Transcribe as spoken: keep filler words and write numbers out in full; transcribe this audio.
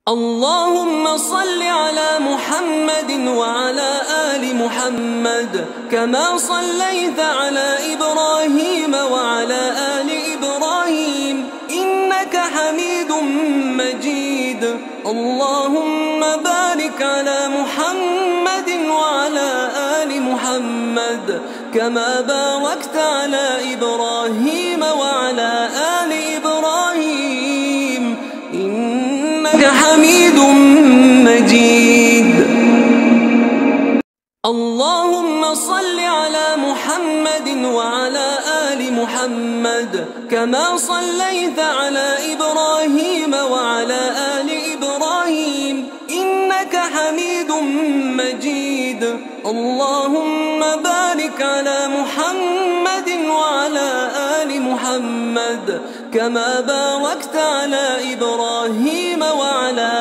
اللهم صل على محمد وعلى آل محمد كما صليت على إبراهيم وعلى آل إبراهيم إنك حميد مجيد. اللهم بارك على محمد وعلى آل محمد كما باركت على إبراهيم وعلى آل إبراهيم إنك حميد مجيد. اللهم صل على محمد وعلى آل محمد كما صليت على إبراهيم وعلى آل إبراهيم إنك حميد مجيد. اللهم بارك على محمد وعلى آل محمد كما باركت على إبراهيم وعلى